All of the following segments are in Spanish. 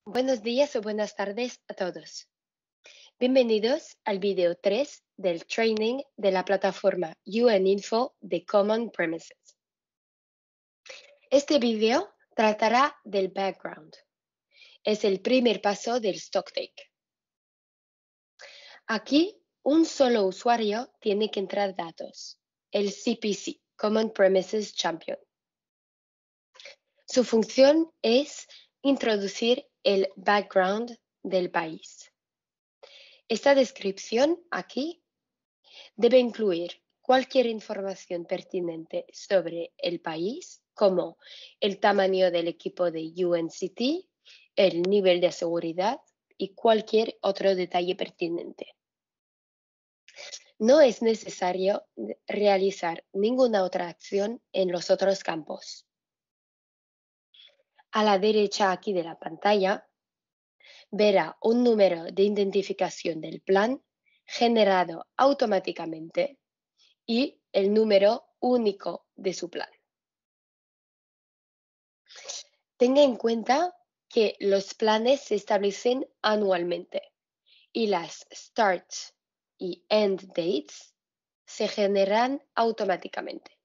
Buenos días o buenas tardes a todos. Bienvenidos al video 3 del training de la plataforma UNInfo de Common Premises. Este video tratará del background. Es el primer paso del stocktake. Aquí, un solo usuario tiene que entrar datos, el CPC, Common Premises Champion. Su función es introducir el background del país. Esta descripción aquí debe incluir cualquier información pertinente sobre el país, como el tamaño del equipo de UNCT, el nivel de seguridad y cualquier otro detalle pertinente. No es necesario realizar ninguna otra acción en los otros campos. A la derecha aquí de la pantalla, verá un número de identificación del plan generado automáticamente y el número único de su plan. Tenga en cuenta que los planes se establecen anualmente y las start y end dates se generan automáticamente.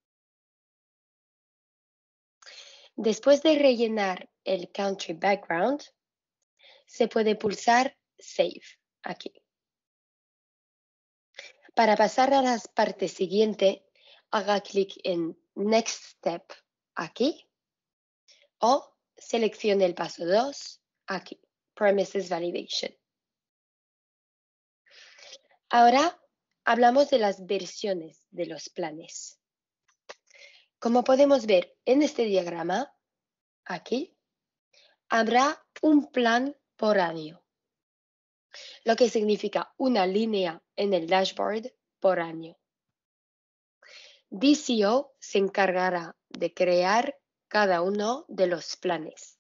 Después de rellenar el country background, se puede pulsar Save aquí. Para pasar a la parte siguiente, haga clic en Next Step aquí o seleccione el paso 2 aquí, Premises Validation. Ahora hablamos de las versiones de los planes. Como podemos ver en este diagrama, aquí, habrá un plan por año, lo que significa una línea en el dashboard por año. DCO se encargará de crear cada uno de los planes.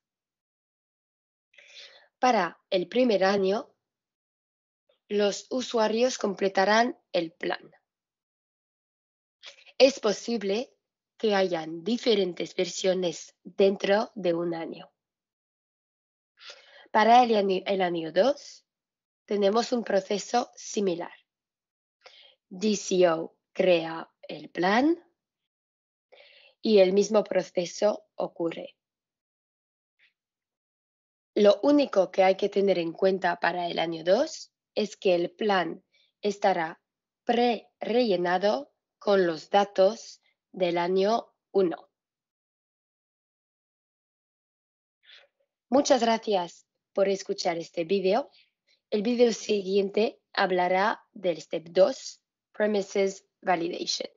Para el primer año, los usuarios completarán el plan. Es posible que hayan diferentes versiones dentro de un año. Para el año 2, tenemos un proceso similar. DCO crea el plan y el mismo proceso ocurre. Lo único que hay que tener en cuenta para el año 2 es que el plan estará pre-rellenado con los datos del año 1. Muchas gracias por escuchar este video. El video siguiente hablará del Step 2, Premises Validation.